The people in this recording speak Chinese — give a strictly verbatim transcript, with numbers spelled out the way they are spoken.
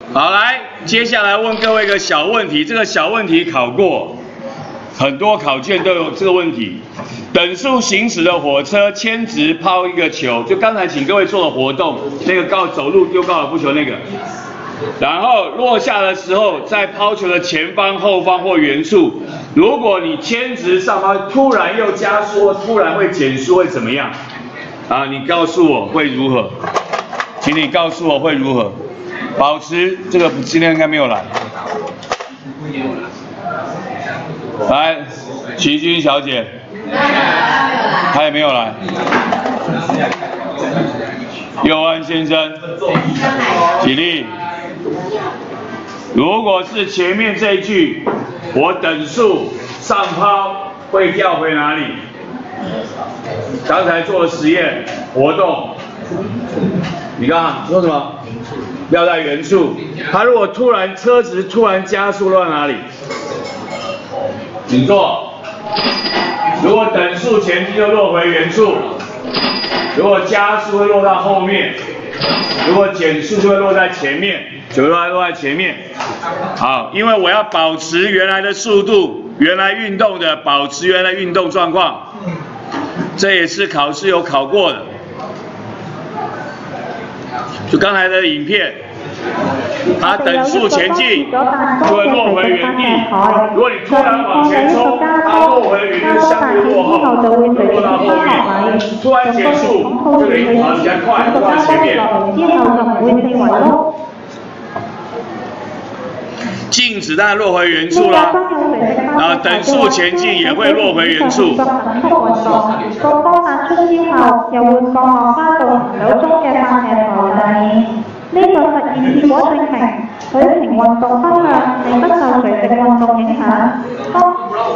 好，来，接下来问各位一个小问题，这个小问题考过，很多考卷都有这个问题。等速行驶的火车牵直抛一个球，就刚才请各位做的活动，那个高走路丢高尔夫球那个。然后落下的时候，在抛球的前方、后方或远处，如果你牵直上抛，突然又加速，突然会减速，会怎么样？啊，你告诉我会如何？请你告诉我会如何？保持这个今天应该没有来。来，齐君小姐，她也没有来。佑安先生，起立。如果是前面这一句，我等速上抛会掉回哪里？刚才做的实验活动，你看说什么？掉在原处。他如果突然车子突然加速落在哪里？请坐。如果等速前进就落回原处，如果加速会落到后面，如果减速就会落在前面，就会落在前面。好，因为我要保持原来的速度，原来运动的保持原来运动状况，这也是考试有考过的。就刚才的影片，它等速前进就会落回原地。如果你突然往前冲，它落回原地相对落后，就落到后面。突然减速就可以跑比较快，落到前面。静止但落回原處啦，啊，等速前進也會落回原處。個波發出之後，又會降落返到行走中嘅發射台上面。呢個實驗結果證明，水平運動方向並不受垂直運動影響。當